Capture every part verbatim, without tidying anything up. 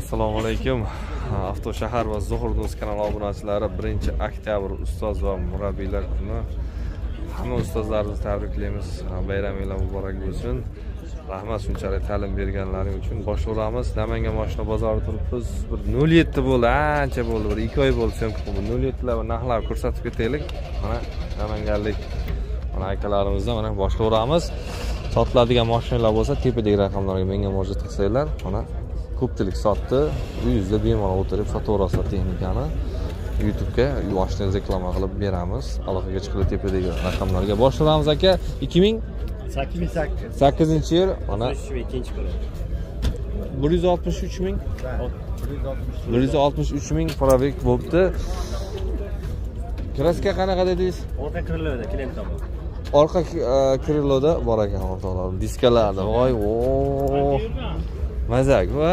Assalomu alaykum. Avtoshahar va Zuhur Do'st kanali obunachilari birinchi oktyabr ustoz va murabbiylar kuni. Hamma ustozlarimizni tabriklaymiz. Bayramingiz muborak bo'lsin. Rahmat shunchalik ta'lim berganlaring uchun. Boshlaymiz. Namangan mashina bozorida turibmiz. Bir nol yetti bo'ldi, ancha bo'ldi. Bir ikki oy bo'ldi ham bu nol yetti lar va narxlarni ko'rsatib ketaylik. Mana namanganlik mana akalarimizdan mana boshlaymiz. Sotiladigan mashinalar bo'lsa, tepadagi raqamlarga menga murojaat qilsanglar, mana ko'pchilik sotdi. Uyingizda bemalol o'tirib sotaverasizlar texnikani. YouTube'ga mashinangizni reklama qilib beramiz. Aloqaga chiqib tepadagi raqamlarga boshlaymiz aka. ikki ming sakkizinchi yil mana ikkinchi kuni. bir yuz oltmish uch ming bir yuz oltmish uch ming probek bo'libdi. Kraska qanaqa dedingiz? Orqa kriloda klient tomon. Orqa kriloda bor ekan o'rtoqlar. Diskalarda. Voy, o. Mazak va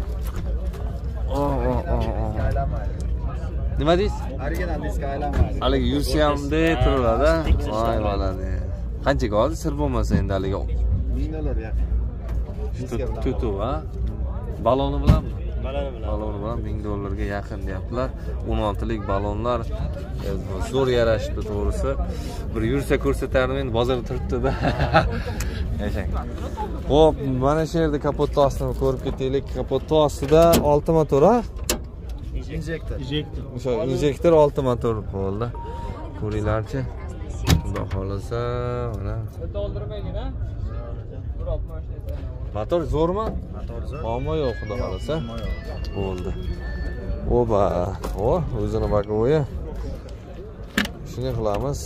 nima deysiz? Original diska aylanmaydi. Haligi yursiyamda turadi. Voy baladi. Qanchaga oldi? Sir bo'lmasa endi haligi ming dollar yaqin. Tutu ha? Baloni bilanmi? Baloni bilan. Baloni bilan ming dollarga yaqin deyaptilar. o'n oltilik balonlar zo'r yarashibdi to'g'risi. Bir yursa ko'rsatardim, endi bozorda turibdi-da. Yashang. Xo'p, mana shu yerda kapot ostini ko'rib ketaylik. Kapot ostida olti motor ha? Injektor. Injektor. O'sha injektor olti motor bo'ldi. Ko'ringlarchi. Xudo xolasa, mana. To'ldirmaygin-a? bir oltmish Motor zo'rmi? Motor zo'r. Muammo yo'q, xudo xolasa. Bo'ldi. Oba, o, o'zini bakovoyi. Shuni qilamiz.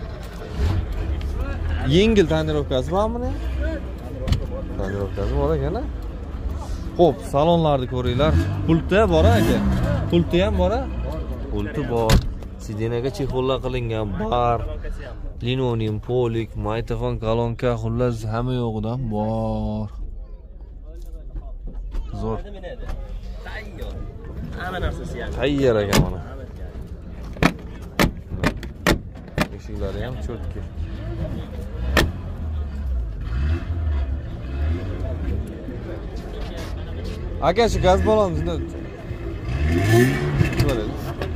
Yengil tonirovkasi bormi buni? Tonirovkasi bor ekan-a? Xo'p, salonlarni ko'ringlar. Pulti bor aka. Pulti ham bor a? Pulti bor. Sidenaga chexollar qilingan bar. Linoleum polik, maytafon kolonka, xullas hamma yo'g'idan bor. Zo'r. Tayyor. Hamma narsasi ham. Tayyor ekan mana. Eshiklari ham cho'tki. Aka, shu gaz balonimizni ko'raylik.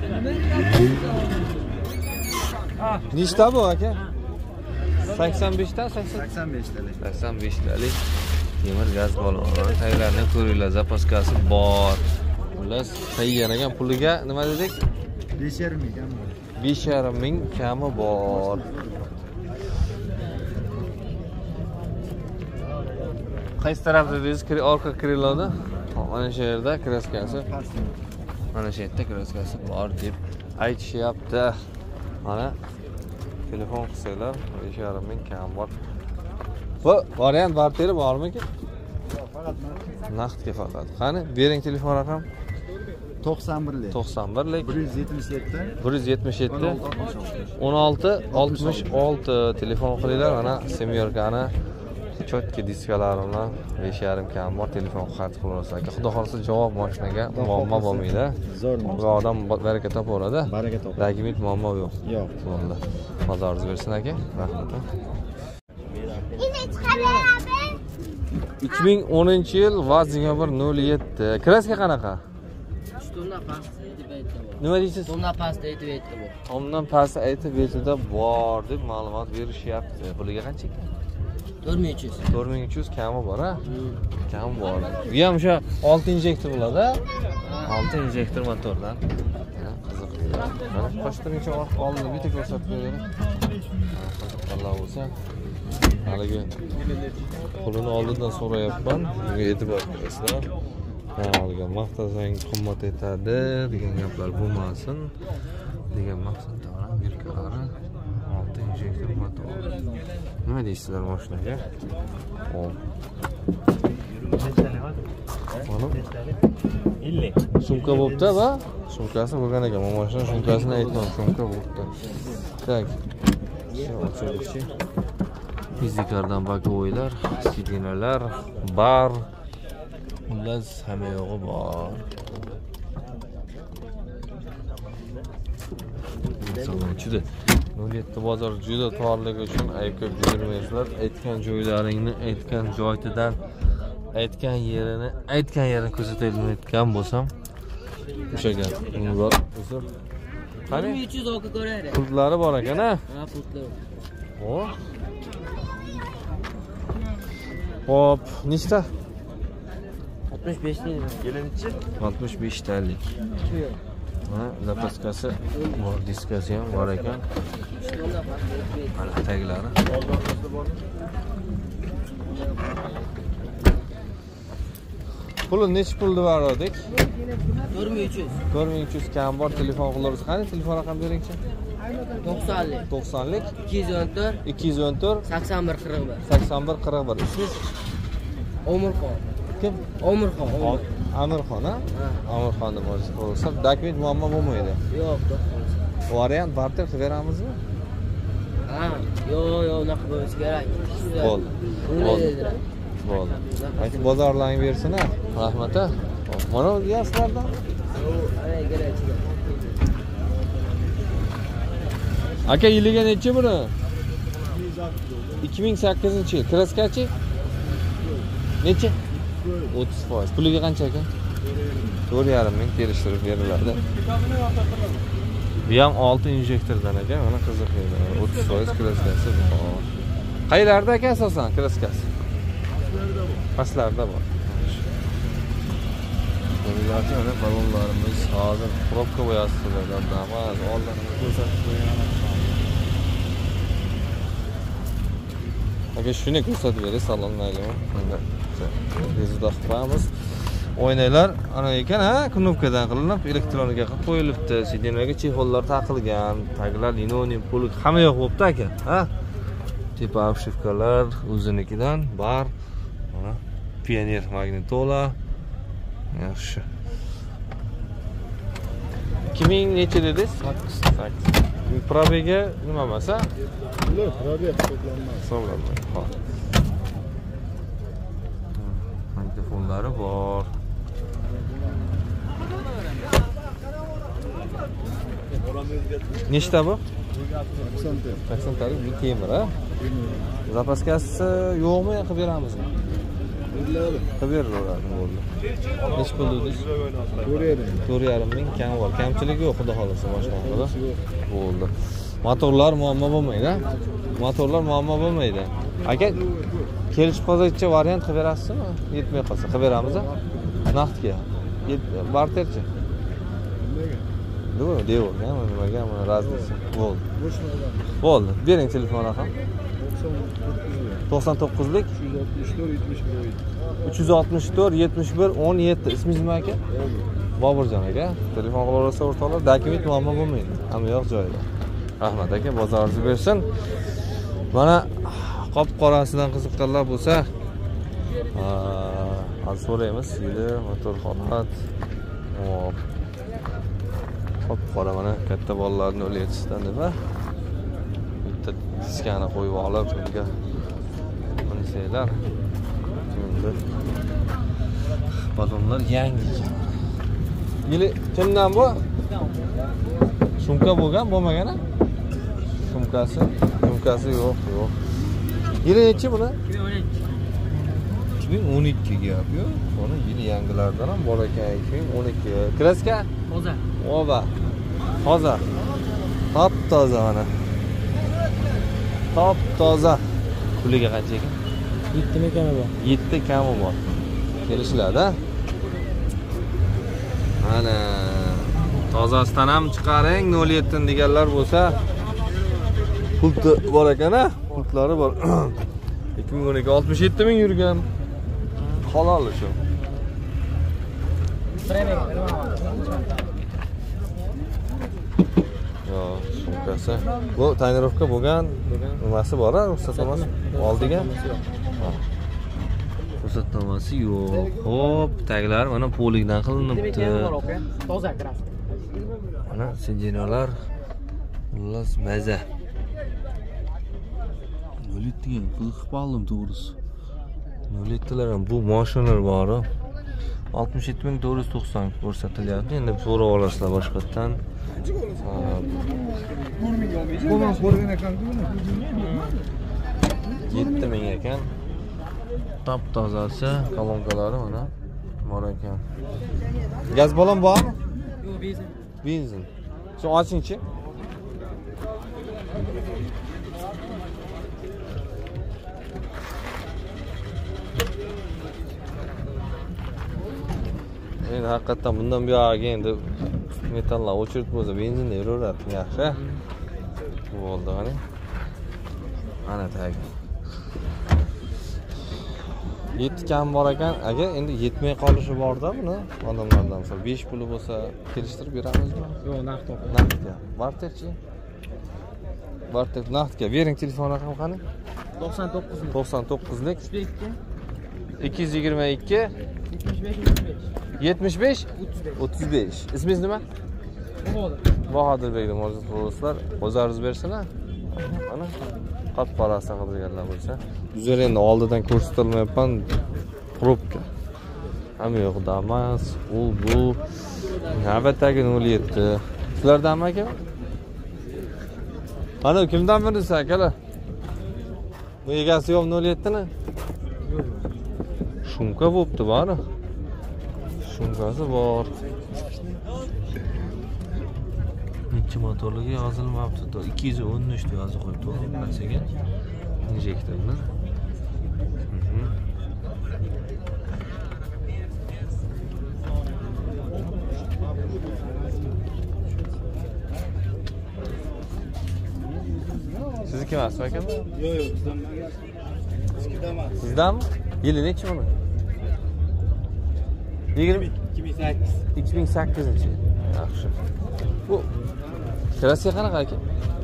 Nechta bu aka? sakson besh ta, sakson besh talik. sakson besh talik temir gaz baloni. Tayyorlarni ko'ringlar, zapaskasi bor. Xullas, tayyorlagan puliga nima dedik? besh yarim ming kam bor. besh yarim ming kami bor. Qaysi tarafda dedingiz? Orqa kriloda. Mana shu yerda kraskasi. Mana shu yerda kraskasi bor deb aytishyapti. Mana telefon qilsanglar, besh yarim ming kam bor. Bu variant barteri bormi-ki? Yo'q, faqat Naqdga faqat. Qani, bering telefon raqam. to'qson birlik. to'qson birlik bir yuz yetmish yetti. bir yuz yetmish yetti o'n olti oltmish olti telefon qilinglar. Mana semyorkani chotki diskalari bilan besh yarim kam bor. Telefon xarid qilaverasiz aka. Xudo xolasa javob mashinaga muammo bo'lmaydi. Zo'r. Bu odam baraka topaveradi. Baraka top. Ragimit muammo yo'q. Yo'q. Bo'ldi. Bozoringiz bersin aka. Rahmat. ikki ming o'ninchi yil vaznga bir nol yetti. Kraska qanaqa? Tomdan past aytib aytdi. Nima deysiz? Tomdan past aytib aytdi bu. Tomdan past aytib aytida bor deb ma'lumot berishyapti. Puliga qancha ekan? to'rt ming uch yuz. to'rt ming uch yuz kami bor a? Kam bor. Bu ham o'sha olti injektor bo'ladi. olti injektor motordan. Qiziq. Mana qo'shtirgacha oldida bitta ko'rsatib beradi. Alloh bo'lsa. Haligi pulini oldindan so'rayapman. Bunga e'tibor berasizlar. Haligi maqtasang qimmat etadi degan gaplar bo'lmasin degan maqsadda mana birkalari olti injektor motor. Nima deysizlar mashinaga? Hop. Mana ellik. sumka bo'pti va sumkasi bo'lgan ekan. Bu mashina sumkasini aytmam, sumka bo'pti. Tak. Ochilishi. Fizikardan bakovoylar, sidenalar, bar. Xullas hamma yo'g'i bor. Salonchida nol yetti bozor juda torligi uchun ayb ko'p yurmaysizlar. Aytgan joylaringni aytgan joydan aytgan yerini aytgan yerini ko'rsatayotgan bo'lsam o'sha gap. Bor, uzr. Qani? uch yuz olti ko'raylik. Pultlari bor ekan-a? Ha, pultlar. Xo'p. Xo'p, nechta? oltmish besh lik. Kelinchi? oltmish besh talik. Ha, zapaskasi bor, diskasi ham bor ekan. Mana taglari. Puli necha pulni berdik? to'rt ming uch yuz. to'rt ming uch yuz kam bor, telefon qilamiz. Qani telefon raqam bering-chi? to'qsonlik. to'qsonlik ikki yuz o'n to'rt. ikki yuz o'n to'rt sakson bir qirq bir. sakson bir qirq bir. Ismingiz Omirxon. kim? Omirxon. Omir. Amirxon, ha? Ha. Amirxonni bo'lsa bo'lsa, dokument muammo bo'lmaydi. Yo'q, yo'q. Variant barter qilib beramizmi? Ha, yo'q, yo'q, unaqa bo'lishi kerak. Bo'ldi. Bo'ldi. Bo'ldi. Aytib bozorlaring bersin-a. Rahmat. Mana o'zingizlardan. Ana kerak. Aka yiliga necha buni? ikki ming sakkizinchi yil. Kraskachi? Necha? o'ttiz foiz. Puliga qancha ekan? to'rt yarim ming kelishtirib beriladi. Bu ham olti injektordan ekan, mana qiziq edi. o'ttiz foiz kraskasi bor. Qayerlarda ekan asosan kraskasi? Pastlarda bor. Bularga mana balonlarimiz hozir probka bo'yasizlardan damas, oldinni ko'rsatib qo'ygan. Aka shuni ko'rsatib bering, salonlaylimi? Endi tezda qilamiz. O'ynaylar ana ekan, ha, knopkadan qilinib, elektronika qilib qo'yilibdi. Sidinaga chexollar taqilgan, taglar linoleum pul hamma yo'q bo'pti aka, ha? Tepa obshivkalar o'zinikidan bar. Mana Pioneer magnitola. Yaxshi. ikki ming necha dedingiz? sakkiz. Probega nima bo'lsa? Yo'q, probega hisoblanmaydi. Hisoblanmaydi. Xo'p. Mikrofonlari bor. Nechta bu? sakson talik bir temir, ha? Zapaskasi yo'qmi, qilib beramizmi? Qilib beriladi, bo'ldi. Necha pul dedingiz? to'rt yarim ming kam bor. Kamchilik yo'q, xudo xolasa boshqa qilib. Bo'ldi. Motorlar muammo bo'lmaydi, ha? Motorlar muammo bo'lmaydi. Aka, kelishib qolsacha variant qilib berasizmi? Yetmay qolsa qilib beramiz, ha? Naqdga. Barterchi. Nimaga? Nima deyorga, nimaga, mana razlisi. Bo'ldi. Bo'ldi. Bering telefon raqam. to'qson to'qqizlik uch yuz oltmish to'rt yetmish bir o'n yetti. Ismingiz nima aka? Boburjon aka. Telefon qilib olsa o'rtoqlar, dokument muammo bo'lmaydi. Hamma yoq joyida. Rahmat aka, bozoringiz bersin. Mana qop qorasidan qiziqqanlar bo'lsa, hozir so'raymiz. Yili, motor holat. Hop. Qop qora mana katta bolalarni o'layotishdan nima? Bitta diskani qo'yib olib, unga qo'ysanglar. Endi balonlar yangi. Yili kimdan bu? Sumka bo'lgan, bo'lmagan-a? Sumkasi, sumkasi yo'q, yo'q. Yili nechi buni? ikki ming o'n ikki gap yo'q. Buni yili yangilardan ham bor ekan, ikki ming o'n ikki. Kraska? Toza. Ova. Toza. Top toza mana. Top toza. Puliga qancha ekan? yetti ming kami bor. yetti kami bor. Kelishiladi, ha? Mana tozasidan ham chiqaring, nol yetti deganlar bo'lsa, pulti bor ekan-a? Pultlari bor. ikki ming o'n ikki oltmish yetti ming yurgan. Halol shu. Yo, sumkasi. Bu tonirovka bo'lgan, nimasi bor-a? Ruxsatnomasi oldiga. Ruxsatnomasi yo'q. Xo'p, taglar mana polikdan qilinibdi. Toza kraska. Mana sidinalar. Xullas maza. nol yetti ga qiziqib qoldim to'g'risi. nol yettilar ham bu mashinalar bor. oltmish yetti ming to'rt yuz to'qson ko'rsatilyapti. Endi so'rab olasizlar boshqatdan. yetti ming ekan. Tap tozasi, kolonkalari mana bor ekan. Gaz balon bormi? Yo'q, benzin. Benzin. Shu ochingchi. Endi haqiqatan bundan buyog'iga endi metallar o'chirib bo'lsa benzinda yuraveradi. Yaxshi. Bu bo'ldi mana. Ana tag. yetti kam bor ekan. Agar endi yetmay qolishi bor-da buni odamlardan. Misol besh puli bo'lsa kelishtirib beramizmi? Yo'q, naqd toping. Naqdga. Bartekchi. Bartek naqdga. Bering telefon raqami qani? to'qson to'qqiz to'qson to'qqizlik ikki yuz yigirma ikki yetmish besh o'ttiz besh. Ismingiz nima? Bahodirbek Murojaat qilibsizlar. O'zingiz bersinlar. Ana qat parasini qilganlar bo'lsa. Uzr endi oldidan ko'rsatilmayapman. Probka. Hamma yo'qda emas. U bu navbatdagi nol yetti. Sizlardanmi aka? Ana kimdan bilasiz akalar? Bu egasi yo'q nol yetti ni? Shumka bo'pti bari. Shumkasi bor. Necha motorligi yozilmabdi. ikki yuz o'n uch deb yozib qo'yibdi qanchaga? Injektorni. Sizniki emasmi aka? Yo'q, yo'q, bizdan emas. Sizdan emas. Sizdanmi? Yili nechi buni? yigirma ikki ming sakkiz. ikki ming sakkizinchi yil. Yaxshi. Bu kirasi qanaqa aka?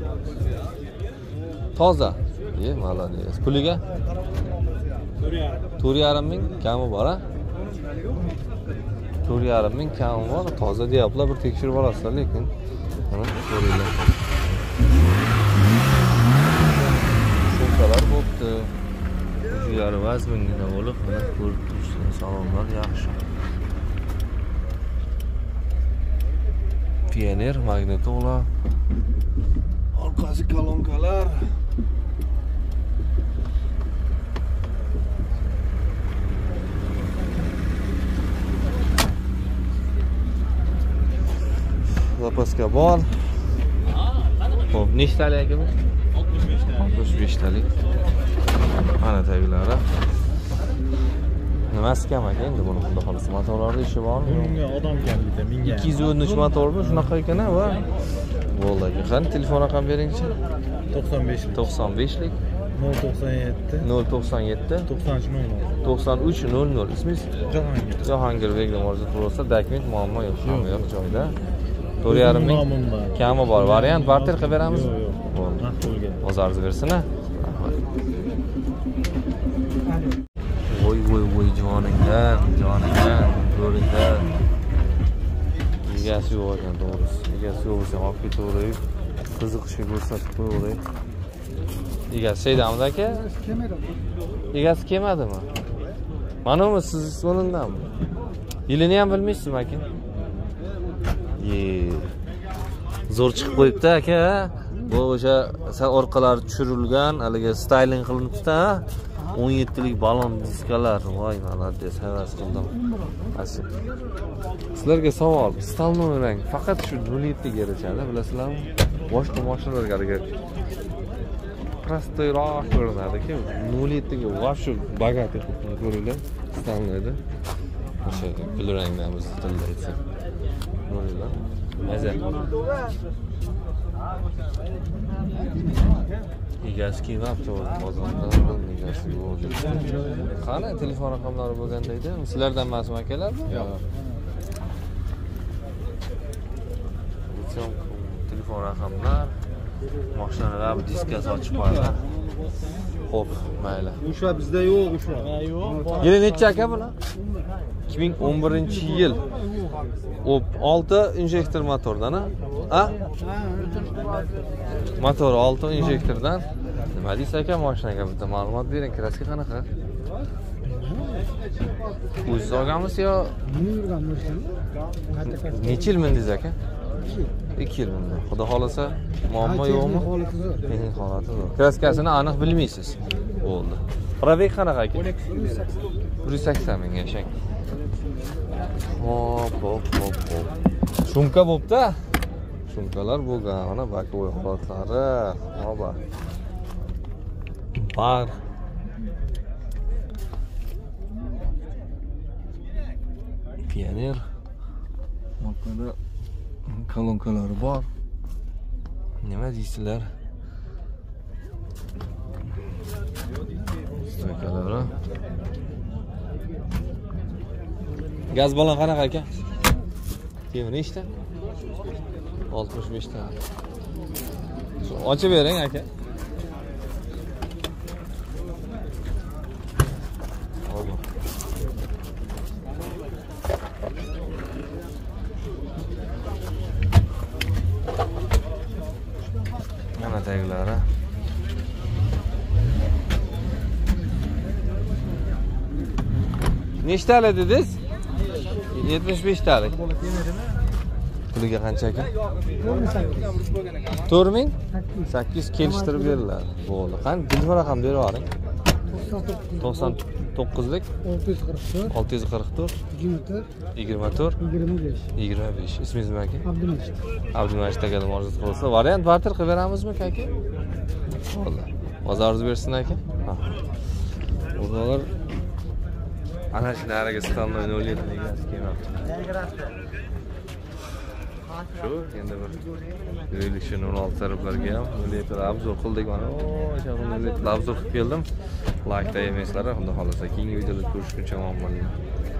Toza. Ye, malades. Puliga? to'rt yarim ming kami bor a? to'rt yarim ming kami bor. Toza deyaplar, bir tekshirib olasizlar, lekin mana ko'ringlar. Shumkalar bo'pti. Uylari vazmingina bo'lib, mana ko'rib turibsizlar. Salonlar yaxshi. Pioner, magnitola. Orqasi kolonkalar. Zapaska bor. Xo'p, nechtalik aka bu? oltmish besh talik. Mana taglari. Nimasi kam aka endi buni xudo xolasa motorlarda ishi bormi? Bunga odam kam bitta, menga. ikki yuz o'n uch motormi? Shunaqa ekan va bo'ldi aka. Qani telefon raqam beringchi? to'qson besh to'qson beshlik nol to'qson yetti nol to'qson yetti to'qson uch nol nol. to'qson uch nol nol. Ismingiz? Jahongir. Jahangirbek Murojaat qilibsizlar. Dokument muammo yo'q, hamma yo'q joyda. to'rt yarim ming Nomim bor. kami bor. Variant barter qilib beramiz. Yo'q, yo'q. Bo'ldi. Naqd pulga. O'zingiz bersin-a. Voy voy voy joningdan, joningdan, ko'ringlar. Egasi yo'q ekan to'g'risi. Egasi yo'q bo'lsa olib ketaverib, qiziqishga ko'rsatib qo'yaverib. Egasi shaydamidi aka? Egasi kelmadimi? Mana bu siz sonundanmi? Yilini ham bilmaysizmi aka? Ye. Zo'r chiqib qo'yibdi aka. Bu o'sha sal orqalari tushirilgan, haligi styling qilinibdi-da. o'n yettilik balon diskalar. Voy, malades, havas qildim. Asli. Sizlarga savol, stolnoy rang faqat shu nol yetti ga yarashadi, bilasizlarmi? Boshqa mashinalarga harakat prostoyroq ko'rinadi-ku. nol yetti ga вообще богатый qilib ko'ringlar. Stolnoyda. O'sha kul rangdan biz tilda aytsak. Ko'ringlar. Maza. Egasi kelmabdi bozorda, egasi yo'q. Qani telefon raqamlari bo'lganda edi. Sizlardan emasmi akalar? Yo'q. Telefon raqamlar, mashinalar, diskasi ochiq qo'yadi. Xo'p, mayli. O'sha bizda yo'q, o'sha. Ha, yo'q. Yili necha aka buni? ikki ming o'n birinchi yil. Hop, olti injektor motordan, a? Motor olti injektordan. Nima deysiz aka mashinaga bitta ma'lumot bering, kraska qanaqa? O'zingiz olganmisiz yo? Necha yil mindingiz aka? ikki yil mindi. Xudo xolasa, muammo yo'qmi? Texnik holati zo'r. Kraskasini aniq bilmaysiz. Bo'ldi. Probek qanaqa aka? bir yuz sakson ming yashang. Hop, hop, hop, hop. Shumka bo'pti. Shumkalar bo'lgan, mana bokovoy holatlari. Ho'ba. Bar. Pioner. Markada kolonkalari bor. Nima deysizlar? Stoykalari. Gaz balon qanaqa aka? Temir nechta? oltmish besh ta. Ochib bering aka. Oldu. Mana taglari. Nechtalik dedingiz? yetmish besh talik. Puliga qancha aka? to'rt ming sakkiz kelishtirib beriladi. Bo'ldi. Qani telefon raqam berib yuboring. to'qson to'qqizlik olti yuz qirq to'rt yigirma to'rt yigirma besh. Ismingiz nima aka? Abdumajid. Abdumajid aka murojaat qilsa, variant barter qilib beramizmi aka? Bo'ldi. Bozoringiz bersin aka. Ha. Ular ana shu nariga stolni nol yetti egasi kelmoqda. Shu endi bir yurilishi nol olti taraflarga ham nol yetti obzor qildik mana. O, o'sha nol yetti obzor qilib keldim. Like da emaysizlar, xudo xolasa keyingi videolarda ko'rishguncha omon bo'ling.